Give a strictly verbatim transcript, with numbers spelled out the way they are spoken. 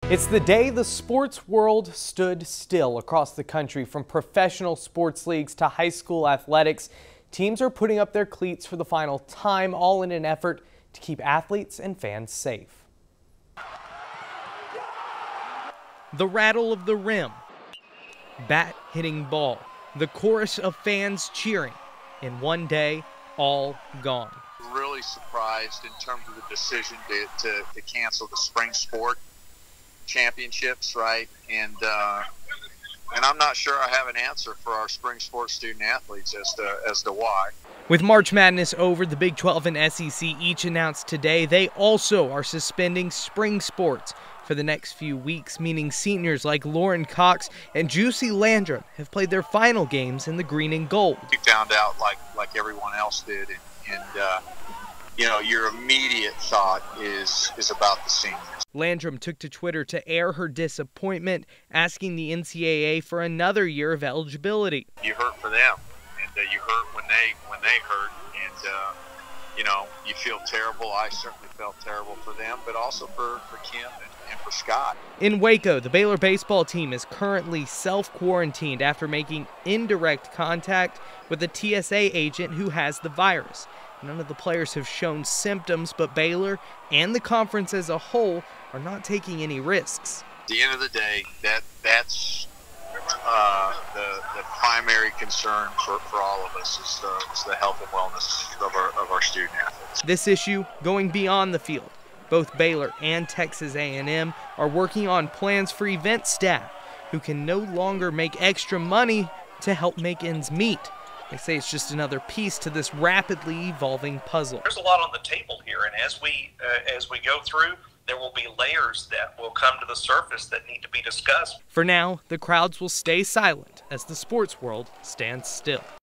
It's the day the sports world stood still across the country. From professional sports leagues to high school athletics, teams are putting up their cleats for the final time, all in an effort to keep athletes and fans safe. The rattle of the rim, bat hitting ball, the chorus of fans cheering. In one day, all gone. Really surprised in terms of the decision to, to, to cancel the spring sport championships, right? And uh, and I'm not sure I have an answer for our spring sports student athletes as to as to why. With March Madness over, the Big twelve and S E C each announced today they also are suspending spring sports for the next few weeks, meaning seniors like Lauren Cox and Juicy Landrum have played their final games in the green and gold. We found out like like everyone else did, and, and uh, you know, your immediate thought is is about the seniors. Landrum took to Twitter to air her disappointment, asking the N C double A for another year of eligibility. You hurt for them, and uh, you hurt when they when they hurt, and uh, you know, you feel terrible. I certainly felt terrible for them, but also for, for Kim and, and for Scott. In Waco, the Baylor baseball team is currently self-quarantined after making indirect contact with a T S A agent who has the virus. None of the players have shown symptoms, but Baylor and the conference as a whole are not taking any risks. At the end of the day, that that's uh, the, the primary concern for, for all of us is the, is the health and wellness of our, of our student athletes. This issue going beyond the field. Both Baylor and Texas A and M are working on plans for event staff who can no longer make extra money to help make ends meet. They say it's just another piece to this rapidly evolving puzzle. There's a lot on the table here, and as we uh, as we go through, there will be layers that will come to the surface that need to be discussed. For now, the crowds will stay silent as the sports world stands still.